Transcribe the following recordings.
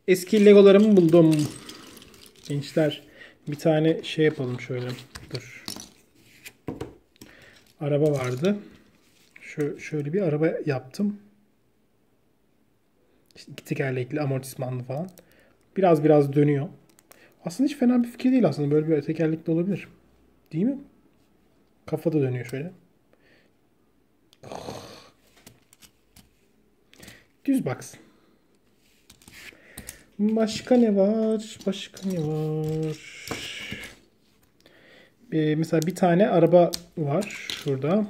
Eski Legolarımı buldum. Gençler bir tane şey yapalım şöyle. Dur. Araba vardı. Şöyle bir araba yaptım. İşte iki tekerlekli, amortismanlı falan. Biraz dönüyor. Aslında hiç fena bir fikir değil aslında. Böyle bir tekerlekli olabilir. Değil mi? Kafa da dönüyor şöyle. Düz baksın. Başka ne var? Başka ne var? Mesela bir tane araba var şurada.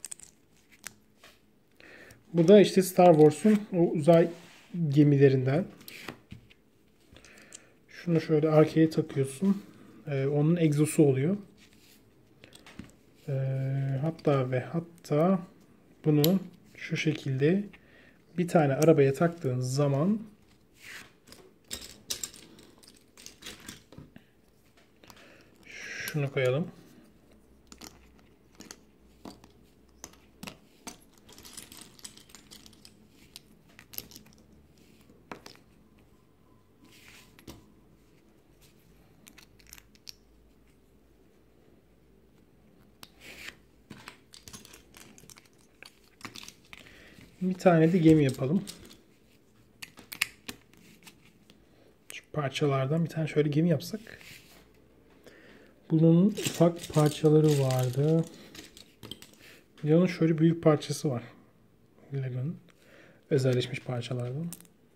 Bu da işte Star Wars'un o uzay gemilerinden. Şunu şöyle arkaya takıyorsun. Onun egzosu oluyor. Hatta bunu şu şekilde bir tane arabaya taktığın zaman şunu koyalım. Bir tane de gemi yapalım. Şu parçalardan bir tane şöyle gemi yapsak. Bunun ufak parçaları vardı. Bir de onun şöyle büyük parçası var. Lego'nun özelleşmiş parçalardan.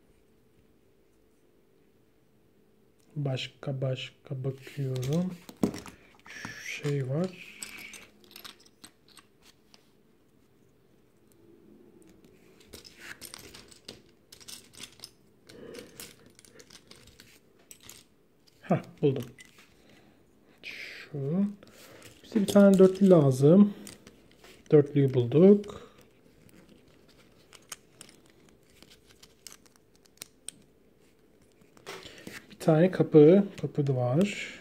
Başka bakıyorum. Şey var. Buldum. Şu. Bize bir tane dörtlü lazım. Dörtlüyü bulduk. Bir tane kapı. Kapı da var.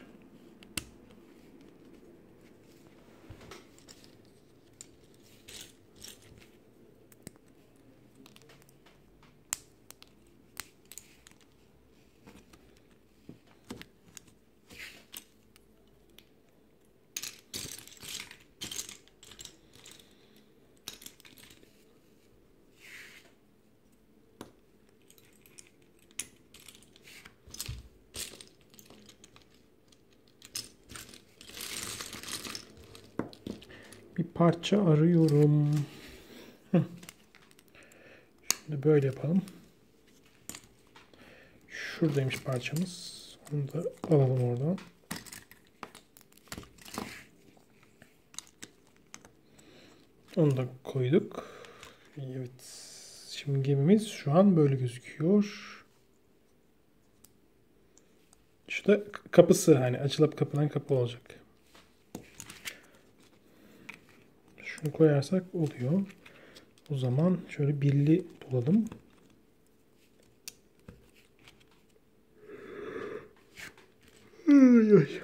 Bir parça arıyorum. Şimdi böyle yapalım. Şuradaymış parçamız. Onu da alalım oradan. Onu da koyduk. Evet. Şimdi gemimiz şu an böyle gözüküyor. Şu da kapısı, hani açılıp kapanan kapı olacak. Şunu koyarsak oluyor. O zaman şöyle birli bulalım. Ay, ay.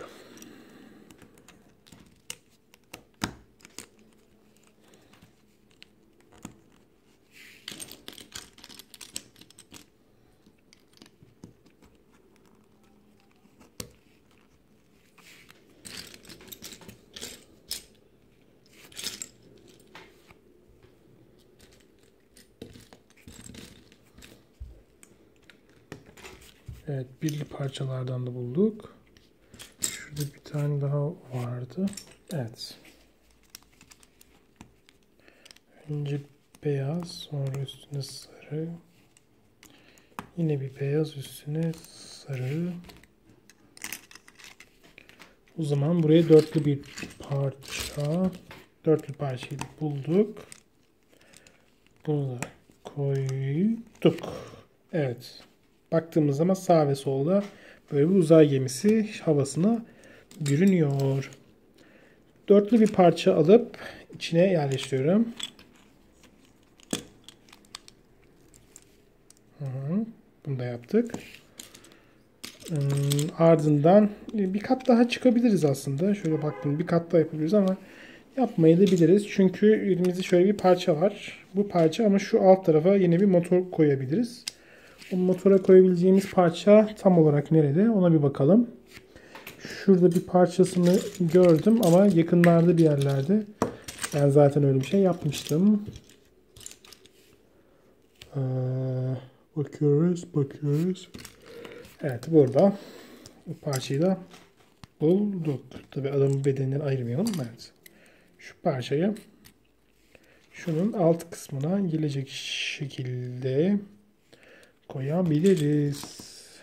Evet, birli parçalardan da bulduk. Şurada bir tane daha vardı. Evet. Önce beyaz, sonra üstüne sarı. Yine bir beyaz, üstüne sarı. O zaman buraya dörtlü bir parça. Dörtlü parçayı bulduk. Bunu da koyduk. Evet. Baktığımız zaman sağ ve solda böyle bir uzay gemisi havasına bürünüyor. Dörtlü bir parça alıp içine yerleştiriyorum. Bunu da yaptık. Ardından bir kat daha çıkabiliriz aslında. Şöyle baktım, bir kat daha yapabiliriz ama yapmayı da biliriz. Çünkü elimizde şöyle bir parça var. Bu parça, ama şu alt tarafa yine bir motor koyabiliriz. O motora koyabileceğimiz parça tam olarak nerede? Ona bir bakalım. Şurada bir parçasını gördüm ama yakınlarda bir yerlerde. Ben zaten öyle bir şey yapmıştım. Bakıyoruz. Evet, burada. Bu parçayı da bulduk. Tabii adamın bedeninden ayırmayalım. Evet. Şu parçayı şunun alt kısmına gelecek şekilde koyabiliriz.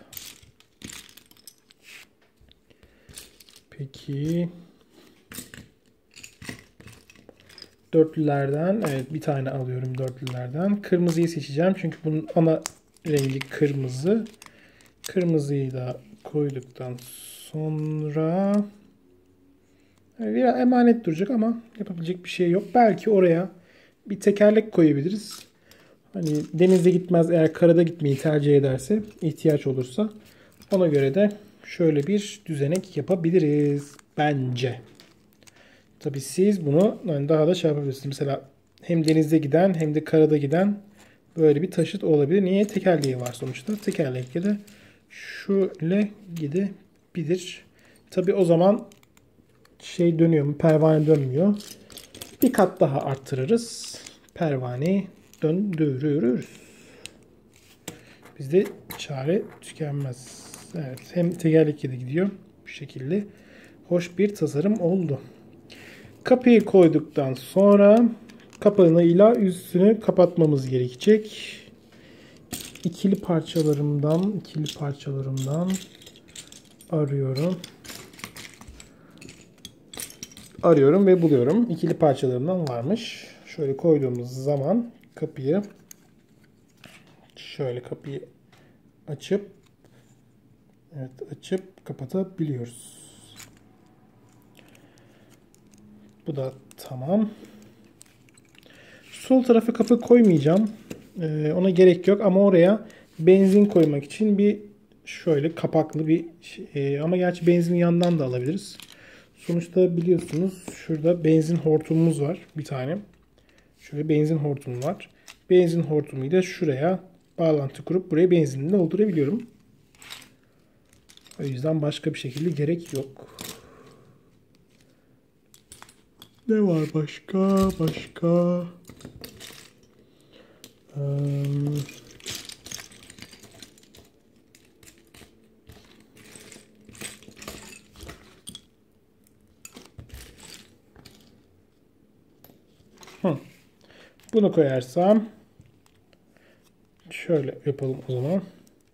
Peki dörtlülerden, evet, bir tane alıyorum dörtlülerden. Kırmızıyı seçeceğim çünkü bunun ana rengi kırmızı. Kırmızıyı da koyduktan sonra biraz emanet duracak ama yapabilecek bir şey yok. Belki oraya bir tekerlek koyabiliriz. Hani denizde gitmez, eğer karada gitmeyi tercih ederse, ihtiyaç olursa ona göre de şöyle bir düzenek yapabiliriz bence. Tabii siz bunu yani daha da şey yapabilirsiniz. Mesela hem denizde giden hem de karada giden böyle bir taşıt olabilir. Niye? Tekerleği var sonuçta. Tekerlekle de şöyle gidebilir. Tabii o zaman şey dönüyor mu? Pervane dönmüyor. Bir kat daha arttırırız. Pervaneyi döndürürüz. Bizde çare tükenmez. Evet, hem tekerlekle de gidiyor. Bu şekilde hoş bir tasarım oldu. Kapıyı koyduktan sonra kapağıyla üstünü kapatmamız gerekecek. İkili parçalarımdan arıyorum. Arıyorum ve buluyorum. İkili parçalarımdan varmış. Şöyle koyduğumuz zaman kapıyı açıp kapatabiliyoruz. Bu da tamam. Sol tarafa kapı koymayacağım. Ona gerek yok ama oraya benzin koymak için bir şöyle kapaklı bir ama gerçi benzin yandan da alabiliriz. Sonuçta biliyorsunuz şurada benzin hortumumuz var bir tane. Şöyle benzin hortumu var. Benzin hortumuyla şuraya bağlantı kurup buraya benzinini doldurabiliyorum. O yüzden başka bir şekilde gerek yok. Ne var başka? Bunu koyarsam şöyle yapalım o zaman.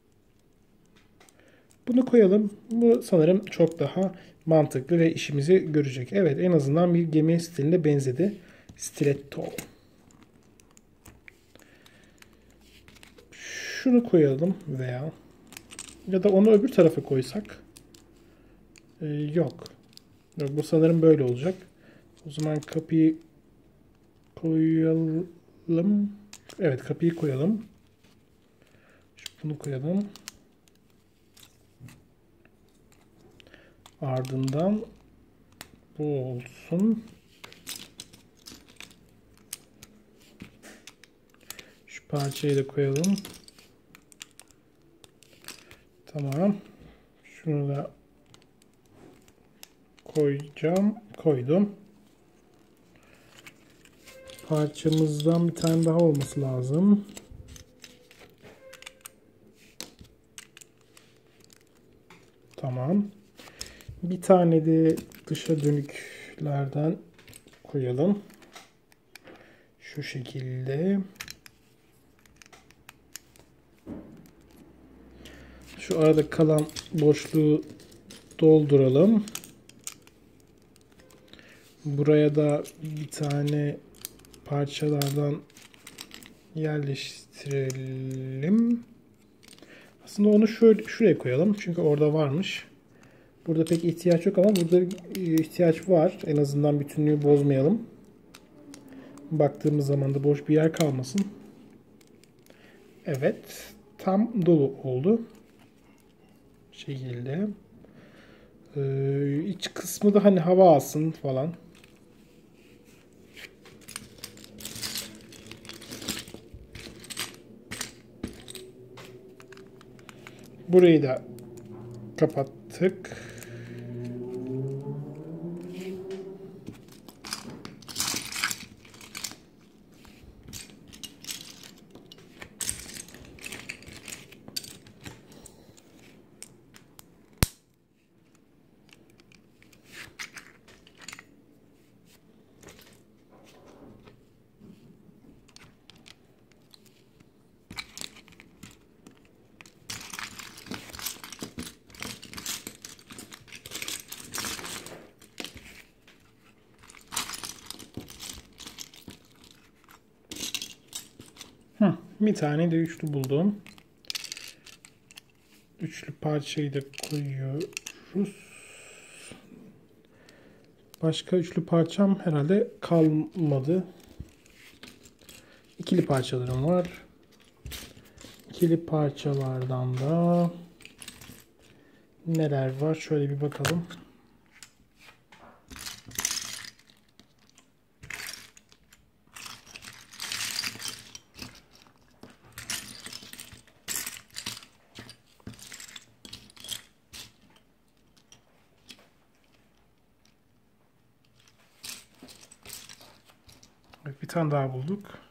Bunu koyalım. Bu sanırım çok daha mantıklı ve işimizi görecek. Evet, en azından bir gemi stiline benzedi. Stiletto. Şunu koyalım veya ya da onu öbür tarafa koysak. Yok. Bu sanırım böyle olacak. O zaman kapıyı koyalım. Evet, kapıyı koyalım. Bunu koyalım. Ardından bu olsun. Şu parçayı da koyalım. Tamam. Şunu da koyacağım. Koydum. Parçamızdan bir tane daha olması lazım. Tamam. Bir tane de dışa dönüklerden koyalım. Şu şekilde. Şu arada kalan boşluğu dolduralım. Buraya da bir tane parçalardan yerleştirelim. Aslında onu şuraya koyalım. Çünkü orada varmış. Burada pek ihtiyaç yok ama burada ihtiyaç var. En azından bütünlüğü bozmayalım. Baktığımız zaman da boş bir yer kalmasın. Evet. Tam dolu oldu. Bu şekilde. İç kısmı da hani hava alsın falan. Burayı da kapattık. Bir tane de üçlü buldum. Üçlü parçayı da koyuyoruz. Başka üçlü parçam herhalde kalmadı. İkili parçalarım var. İkili parçalardan da neler var? Şöyle bir bakalım. Evet, bir tane daha bulduk.